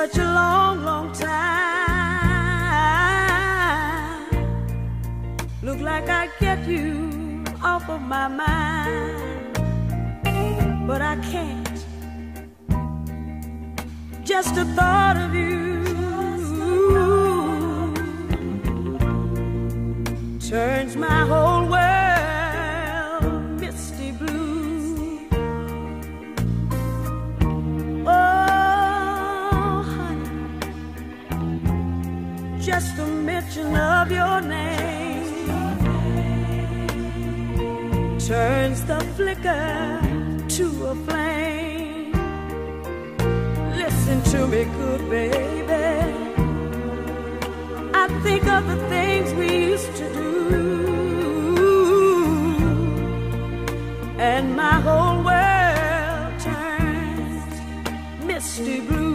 such a long, long time. Look like I get you off of my mind, but I can't. Just the thought of you turns my whole world misty blue. Oh, honey, just the mention of your name turns the flicker to a flame. Listen to me, good baby. I think of the things we used to do, and my whole world turns misty blue.